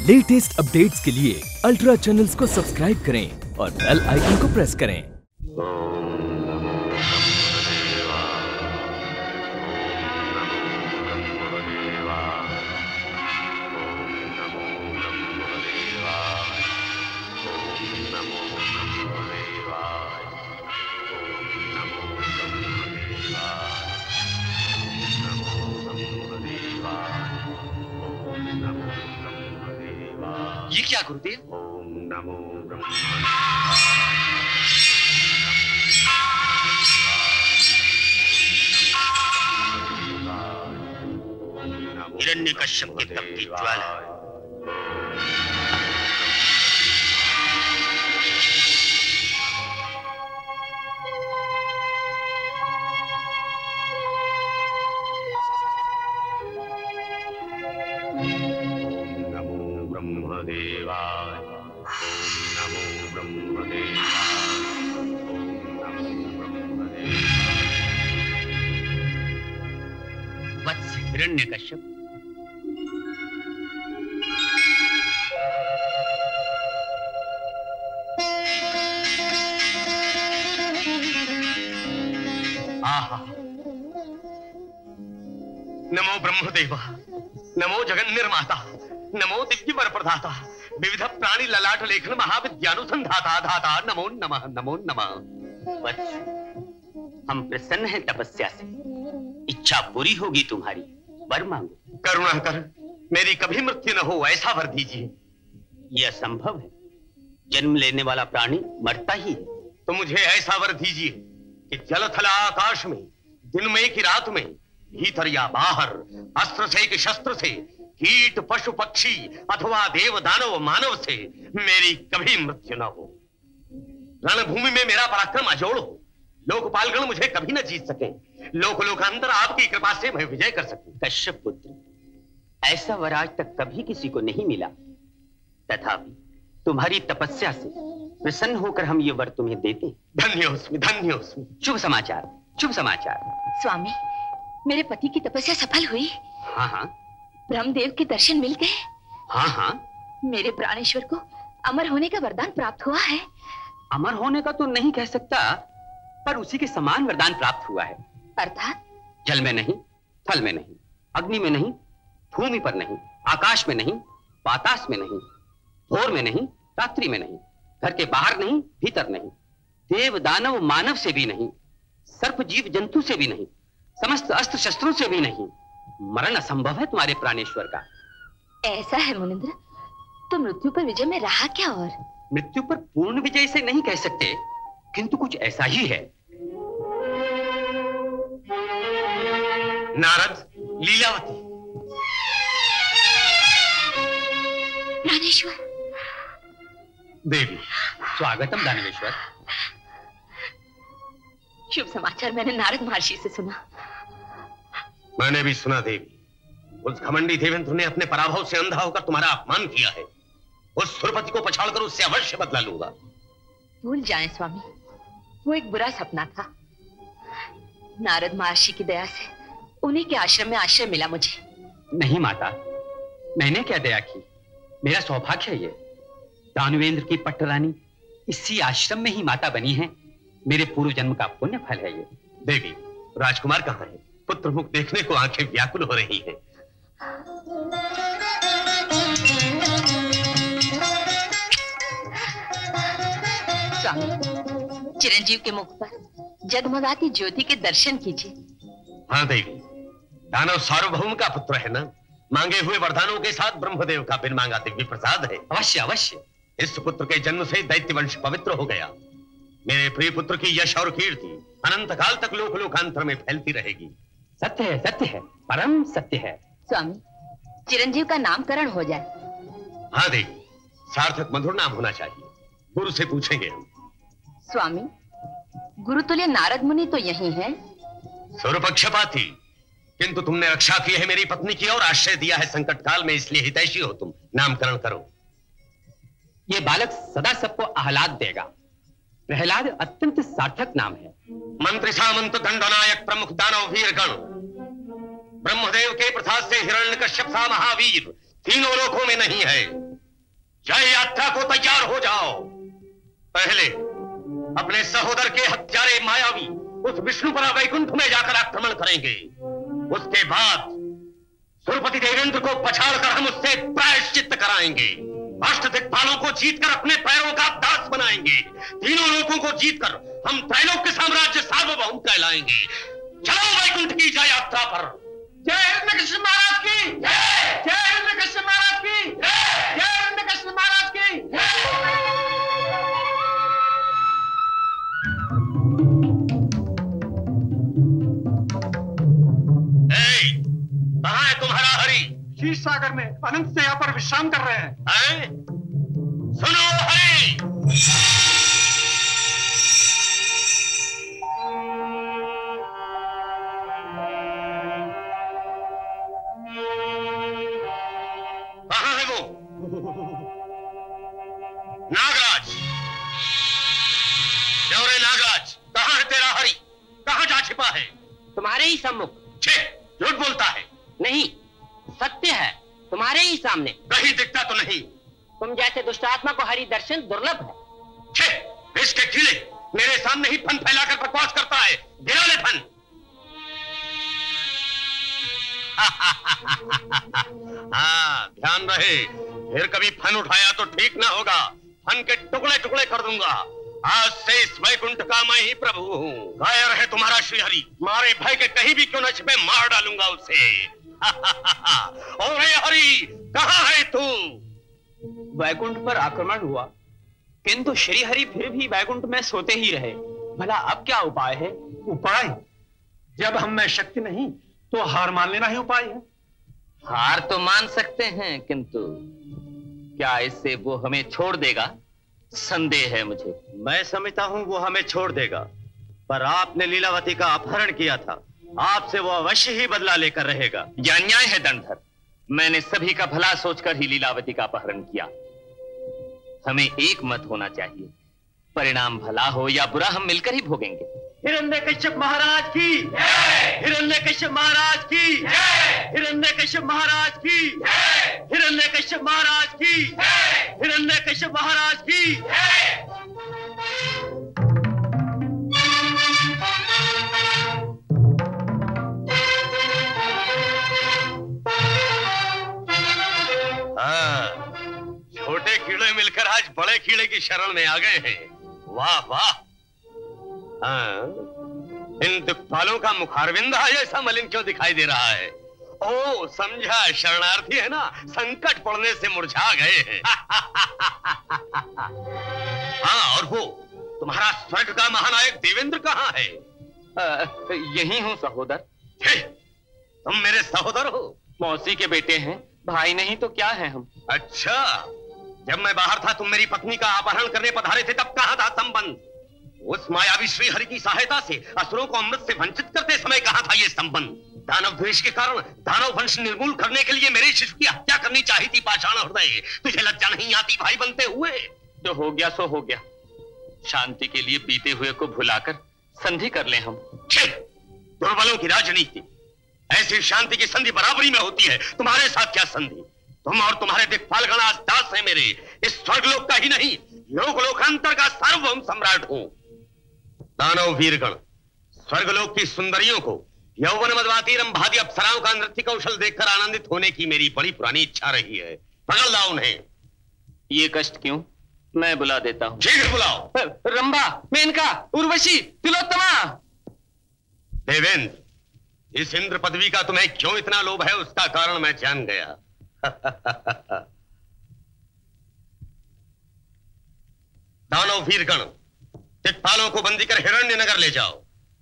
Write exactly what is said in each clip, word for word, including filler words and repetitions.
Latest updates के लिए ultra channels को सब्सक्राइब करें और बेल आइकन को प्रेस करें। ये क्या गुरुदेव? ओम नमो ब्रह्मणे। हिरण्यकश्यप के तप की ज्वाला। ब्रह्मदेवाय ओम नमो ब्रह्मदेवाय ओम नमो ब्रह्मदेवाय। वत्स हिरण्यकश्यप, आहा, नमो ब्रह्मदेवा, नमो जगन निर्माता, नमो दिव्य वर प्रदाता, विविध प्राणी ललाट लेखन महाविद्यानुसंधाता धाता, नमो नमः नमो नमः। वत्स, हम प्रसन्न हैं तपस्या से। इच्छा पूरी होगी तुम्हारी, वर मांगो। करुणा कर मेरी कभी मृत्यु न हो, ऐसा वर दीजिए। यह असंभव है, जन्म लेने वाला प्राणी मरता ही है। तो मुझे ऐसा वर दीजिए कि जल थला आकाश में, दिन में कि रात में, भीतर या बाहर, अस्त्र से कि शस्त्र से, कीट पशु पक्षी अथवा देव दानव मानव से मेरी कभी मृत्यु न हो। रणभूमि में मेरा पराक्रम अजोड़ हो, लोकपालगण मुझे कभी न जीत सके, लोक लोकांतर आपकी कृपा से मैं विजय कर सकूं। कश्यप पुत्र, ऐसा वर आज तक कभी किसी को नहीं मिला, तथापि तुम्हारी तपस्या से प्रसन्न होकर हम ये वर तुम्हें देते। धन्योस्मि धन्योस्मि। शुभ समाचार, शुभ समाचार। स्वामी, मेरे पति की तपस्या सफल हुई। हाँ हाँ। ब्रह्मदेव के दर्शन मिल गए। हाँ हाँ। मेरे प्राणेश्वर को अमर होने का वरदान प्राप्त हुआ है। अमर होने का तो नहीं कह सकता, पर उसी के समान वरदान प्राप्त हुआ है। अर्थात? जल में नहीं, थल में नहीं, अग्नि में नहीं, भूमि पर नहीं, आकाश में नहीं, बातास में नहीं, भोर में नहीं, रात्रि में नहीं, घर के बाहर नहीं, भीतर नहीं, देव दानव मानव से भी नहीं, सर्प जीव जंतु से भी नहीं, समस्त अस्त्र शस्त्रों से भी नहीं। मरण असंभव है तुम्हारे प्राणेश्वर का। ऐसा है मुनिंद्र, तो मृत्यु पर विजय में रहा क्या? और मृत्यु पर पूर्ण विजय से नहीं कह सकते, किंतु कुछ ऐसा ही है। नारद, लीलावती। प्राणेश्वर। देवी। स्वागतम दानवेश्वर। शुभ समाचार मैंने नारद महर्षि से सुना। मैंने भी सुना देवी। उस घमंडी देवेंद्र ने अपने पराभव से अंधा होकर तुम्हारा अपमान किया है। उस सुरपति को पछाड़कर उससे अवश्य बदला लूंगा। भूल जाएं स्वामी, वो एक बुरा सपना था। नारद महर्षि की दया से उन्हीं के आश्रम में आश्रय मिला मुझे। नहीं माता, मैंने क्या दया की, मेरा सौभाग्य है ये। दानवेंद्र की पट्टरानी इसी आश्रम में ही माता बनी है। मेरे पूर्व जन्म का पुण्य फल है ये। देवी, राजकुमार कहाँ है? पुत्र मुख देखने को आंखें व्याकुल हो रही हैं। स्वामी, चिरंजीव के मुख पर जगमगाती ज्योति के दर्शन कीजिए। हाँ देवी, दानव सार्वभौम का पुत्र है ना, मांगे हुए वरदानों के साथ ब्रह्मदेव का बिन मांगा दिव्य प्रसाद है। अवश्य अवश्य। इस पुत्र के जन्म से दैत्य वंश पवित्र हो गया। मेरे प्रिय पुत्र की यश और कीर्ति अनंत काल तक लोक लोकांतर में फैलती रहेगी। सत्य है, सत्य है, परम सत्य है। स्वामी, चिरंजीव का नामकरण हो जाए। हाँ देवी, सार्थक मधुर नाम होना चाहिए। गुरु से पूछेंगे हम। स्वामी, गुरुतुल्य नारद मुनि तो यही हैं। सूर्यपक्षपाती, किंतु तुमने रक्षा की है मेरी पत्नी की और आश्रय दिया है संकट काल में, इसलिए हितैषी हो तुम। नामकरण करो। ये बालक सदा सबको आह्लाद देगा। प्रहलाद अत्यंत सार्थक नाम है। मंत्री सामंत दंडनायक प्रमुख दानव वीर गण, ब्रह्मदेव के प्रसाद से हिरण्यकश्यप सा महावीर तीनों लोकों में नहीं है। जय यात्रा को तैयार हो जाओ। पहले अपने सहोदर के हत्यारे मायावी उस विष्णुपुरा वैकुंठ में जाकर आक्रमण करेंगे। उसके बाद सुरपति देवेंद्र को पछाड़कर हम उससे प्रायश्चित्त कराएंगे। अष्ट दिक्पालों को जीतकर अपने पैरों का दास बनाएंगे। तीनों लोगों को जीतकर हम त्रैलोक्य साम्राज्य सार्वभौम कहलाएंगे। चलो वैकुंठ की जय यात्रा पर। जय हिरण्यकश्यप महाराज की जय। जय हिरण्यकश्यप महाराज की जय। जय हिरण्यकश्यप महाराज की जय। कहाँ है तुम्हारा हरि? क्षीर सागर में अनंत से यहाँ पर विश्राम कर रहे हैं। है? सुनो हरि। कहाँ है वो? नागराज, न्योरे नागराज, कहाँ है तेरा हरि? कहाँ जा छिपा है? तुम्हारे ही सम्मुख। छे, झूठ बोलता है। नहीं, सत्य है, तुम्हारे ही सामने। कहीं दिखता तो नहीं। तुम जैसे दुष्टात्मा को हरि दर्शन दुर्लभ है। छे, विष के कीड़े मेरे सामने ही फन फैलाकर बकवास करता है। गिरा ले फन। हाँ, ध्यान रहे, फिर कभी फन उठाया तो ठीक ना होगा। फन के टुकड़े टुकड़े कर दूंगा। आज से इस वैकुंठ का मैं ही प्रभु हूँ। कायर है तुम्हारा श्रीहरि, मारे भय के कहीं भी क्यों न छिपे, मार डालूंगा उसे। और हरि, कहाँ है तू? वैकुंठ पर आक्रमण हुआ, किंतु श्रीहरि फिर भी वैकुंठ में सोते ही रहे। भला अब क्या उपाय है? उपाय? जब हम में शक्ति नहीं तो हार मान लेना ही उपाय है। हार तो मान सकते हैं, किंतु क्या इससे वो हमें छोड़ देगा? संदेह है मुझे। मैं समझता हूँ वो हमें छोड़ देगा, पर आपने लीलावती का अपहरण किया था, आपसे वो अवश्य ही बदला लेकर रहेगा। यह अन्याय है दंडधर। मैंने सभी का भला सोचकर ही लीलावती का अपहरण किया। हमें एक मत होना चाहिए, परिणाम भला हो या बुरा हम मिलकर ही भोगेंगे। हिरण्यकश्यप महाराज की जय। हिरण्यकश्यप महाराज की जय। हिरण्यकश्यप महाराज की जय। हिरण्यकश्यप महाराज की जय। हिरण्यकश्यप महाराज की जय। हाँ, छोटे कीड़े मिलकर आज बड़े कीड़े की शरण में आ गए हैं। वाह वाह। हाँ, इन दिक्पालों का मुखारविंद जैसा मलिन क्यों दिखाई दे रहा है? ओ, समझा, शरणार्थी है ना, संकट पड़ने से मुरझा गए हैं। हाँ, और वो तुम्हारा स्वर्ग का महानायक देवेंद्र कहाँ है? आ, यही हूँ सहोदर। तुम मेरे सहोदर हो? मौसी के बेटे हैं, भाई नहीं तो क्या है हम। अच्छा, जब मैं बाहर था तुम मेरी पत्नी का अपहरण करने पधारे थे, तब कहाँ था संबंध? उस मायावी श्रीहरि की सहायता से असुरों को अमृत से वंचित करते समय कहाँ था ये संबंध? दानव द्वेष के कारण दानव वंश निर्मूल करने के लिए मेरे शिशु की हत्या करनी चाहिए थी पाषाण हृदय। तुझे लज्जा नहीं आती भाई बनते हुए? जो हो गया सो हो गया। शांति के लिए बीते हुए को भुलाकर संधि कर लें हम। दुर्बलों की राजनीति। ऐसी शांति की संधि बराबरी में होती है, तुम्हारे साथ क्या संधि? तुम और तुम्हारे दिक्पालगण आज दास है मेरे। इस स्वर्गलोक का ही नहीं, लोक लोकांतर का सार्वभौम सम्राट हूं। दानव वीरगण, स्वर्गलोक की सुंदरियों को, यौवन मदवाती रंभादी अप्सराओं का नृत्य कौशल देखकर आनंदित होने की मेरी बड़ी पुरानी इच्छा रही है। पकड़ लाओ उन्हें। ये कष्ट क्यों? मैं बुला देता हूँ। शीघ्र बुलाओ। रंभा, मेनका, उर्वशी, तिलोत्तमा। देवेंद्र, इस इंद्र पदवी का तुम्हें क्यों इतना लोभ है, उसका कारण मैं जान गया। दानव वीरगण, दिक्पालों को बंदी कर हिरण्यनगर ले जाओ।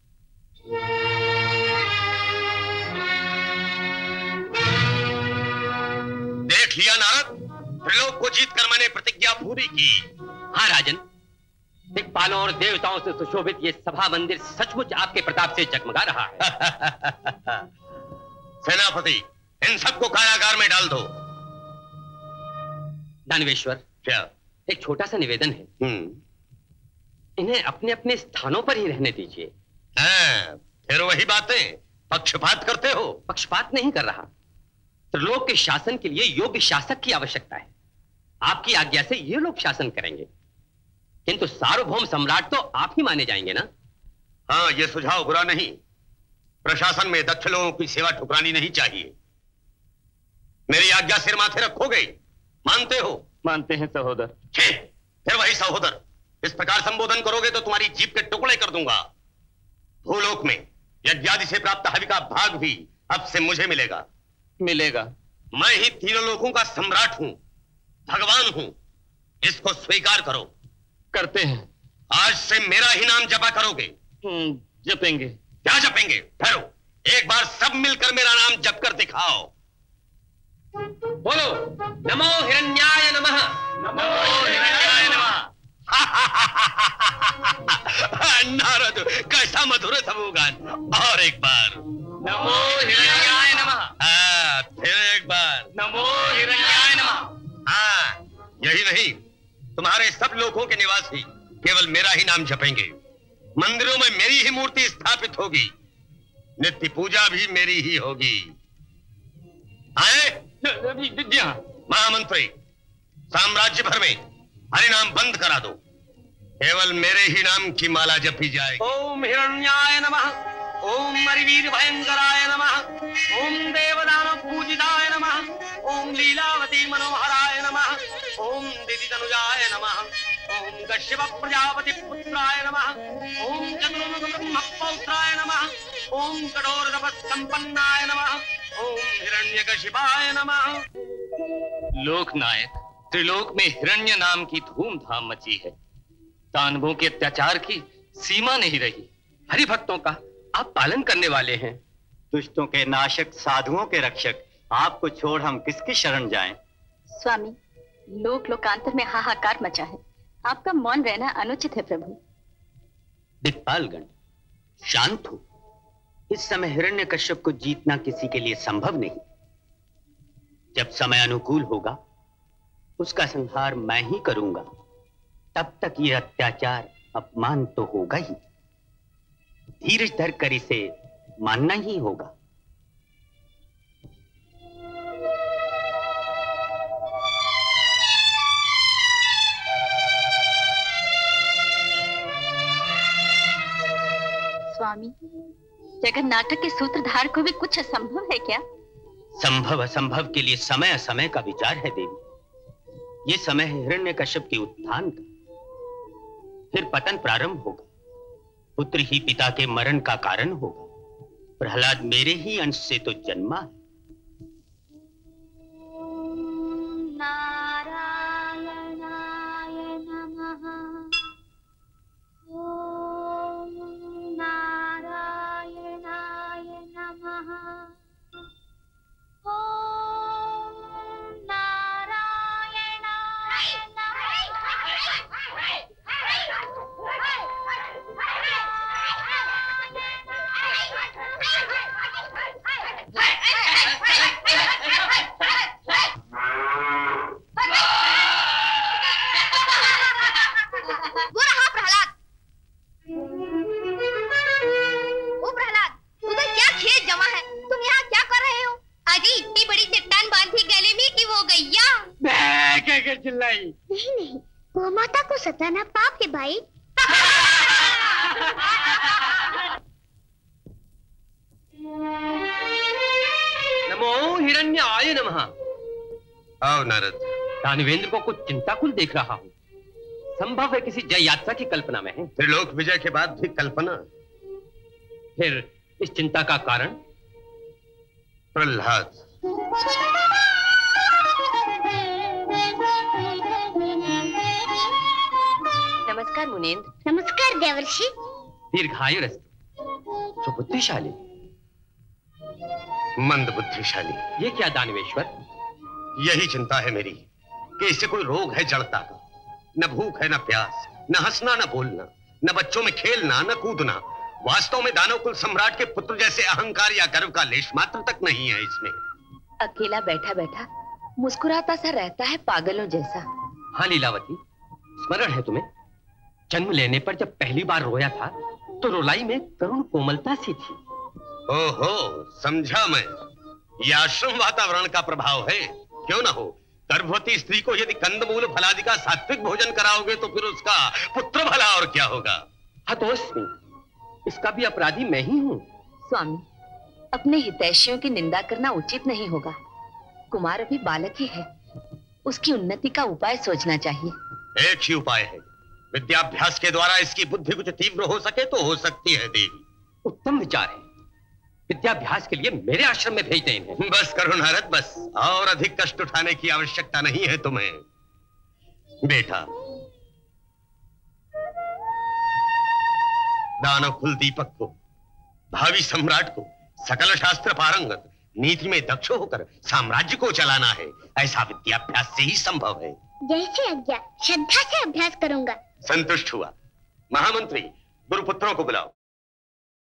देख लिया नारद, त्रिलोक को जीतकर मैंने प्रतिज्ञा पूरी की। हाँ राजन, दिक्पालों और देवताओं से सुशोभित ये सभा मंदिर सचमुच आपके प्रताप से जगमगा रहा है। सेनापति, इन सबको कारागार में डाल दो। दानवेश्वर, क्या? एक छोटा सा निवेदन है। हम्म, इन्हें अपने अपने स्थानों पर ही रहने दीजिए। हाँ, फिर वही बातें, पक्षपात करते हो। पक्षपात नहीं कर रहा, त्रिलोक के शासन के लिए योग्य शासक की आवश्यकता है। आपकी आज्ञा से ये लोग शासन करेंगे, किंतु सार्वभौम सम्राट तो आप ही माने जाएंगे ना? हाँ, ये सुझाव बुरा नहीं। प्रशासन में दक्ष लोगों की सेवा ठुकरानी नहीं चाहिए। मेरी आज्ञा सिर माथे रखोगे? मानते हो? मानते हैं सहोदर। फिर वही सहोदर। इस प्रकार संबोधन करोगे तो तुम्हारी जीभ के टुकड़े कर दूंगा। भूलोक में यज्ञादि से प्राप्त हवि का भाग भी अब से मुझे मिलेगा। मिलेगा। मैं ही तीनों लोगों का सम्राट हूं, भगवान हूं। इसको स्वीकार करो। करते हैं। आज से मेरा ही नाम जपा करोगे? जपेंगे। क्या जपेंगे? ठहरो, एक बार सब मिलकर मेरा नाम जप कर दिखाओ। बोलो, नमो हिरण्याय नमः। नमो हिरण्याय नमः। नारद, कैसा मधुर था वो गान। और एक बार नमो हिरण्याय नमः। हाँ, फिर एक बार नमो हिरण्याय नमः। हाँ, यही नहीं, तुम्हारे सब लोगों के निवासी केवल मेरा ही नाम जपेंगे। मंदिरों में मेरी ही मूर्ति स्थापित होगी, नित्य पूजा भी मेरी ही होगी। आए? जी हाँ। महामंत्री, साम्राज्य भर में हरि नाम बंद करा दो, केवल मेरे ही नाम की माला जपी जाए। ओम हिरण्याय नमः, ओम मरिवीर भयंकराय नमः, ओम देवदानव पूजिताय नमः, ओम लीलावती मनोहराय नमः, ओम दिदितनुजाय नमः, ओम कश्यप प्रजापति पुत्राय नमः, ओम चतुर्मुख ब्रह्म पौत्राय नमः, ओम कठोर तपस् संपन्नाय नमः, ओम हिरण्यकशिपाय नमः। लोकनायक, त्रिलोक में हिरण्य नाम की धूमधाम मची है। दानवों के अत्याचार की सीमा नहीं रही। हरि भक्तों का आप पालन करने वाले हैं। दुष्टों के नाशक, साधुओं के रक्षक, आपको छोड़ हम किसकी शरण जाएं? स्वामी, लोक लोकांतर में हाहाकार मचा है, आपका मौन रहना अनुचित है प्रभु। दिक्पालगण, शांत हो। इस समय हिरण्यकश्यप को जीतना किसी के लिए संभव नहीं। जब समय अनुकूल होगा उसका संहार मैं ही करूंगा। तब तक ये अत्याचार, अपमान तो होगा ही। धीरज धर कर इसे मानना ही होगा। स्वामी, जगत नाटक के सूत्रधार को भी कुछ असंभव है क्या? संभव असंभव के लिए समय असमय का विचार है देवी। ये समय है हिरण्यकश्यप के उत्थान का, फिर पतन प्रारंभ होगा। पुत्र ही पिता के मरण का कारण होगा। प्रहलाद मेरे ही अंश से तो जन्मा है। नहीं नहीं, वो माता को सताना पाप है भाई। नमो हिरण्याय नमः। आओ नारद। दानवेंद्र को कुछ चिंताकुल देख रहा हूँ। संभव है किसी जय यात्रा की कल्पना में है। त्रिलोक विजय के बाद भी कल्पना? फिर इस चिंता का कारण? प्रहलाद। नमस्कार मुनेन्द्र। नमस्कार देवर्षि। दीर्घायुरस्तु। जो बुद्धिशाली, मंद बुद्धिशाली। ये क्या दानवेश्वर? यही चिंता है मेरी कि इससे कोई रोग है जड़ता का। न भूख है, न प्यास, न हंसना, न बोलना, न बच्चों में खेलना, न कूदना। वास्तव में दानव कुल सम्राट के पुत्र जैसे अहंकार या गर्व का लेश मात्र तक नहीं है इसमें। अकेला बैठा बैठा मुस्कुराता सा रहता है, पागलों जैसा। हाँ लीलावती, स्मरण है तुम्हें? जन्म लेने पर जब पहली बार रोया था तो रुलाई में करुण कोमलता सी थी। ओहो, समझा मैं। यह आश्रम वातावरण का प्रभाव है। क्यों ना हो, गर्भवती स्त्री को यदि कंदमूल फलादि का सात्विक भोजन कराओगे तो फिर उसका पुत्र भला और क्या होगा? हतोस्मी, इसका भी अपराधी मैं ही हूँ। स्वामी, अपने हितैषियों की निंदा करना उचित नहीं होगा। कुमार अभी बालक ही है, उसकी उन्नति का उपाय सोचना चाहिए। एक ही उपाय है, विद्याभ्यास के द्वारा इसकी बुद्धि कुछ तीव्र हो सके तो हो सकती है देवी। उत्तम विचार है, विद्याभ्यास के लिए मेरे आश्रम में भेज दें इन्हें। बस करो नारद, बस, और अधिक कष्ट उठाने की आवश्यकता नहीं है तुम्हें। बेटा, दानव कुल दीपक को, भावी सम्राट को सकल शास्त्र पारंगत, नीति में दक्ष होकर साम्राज्य को चलाना है, ऐसा विद्याभ्यास से ही संभव है। जैसे आज्ञा, श्रद्धा से अभ्यास करूंगा। संतुष्ट हुआ। महामंत्री, गुरुपुत्रों को बुलाओ।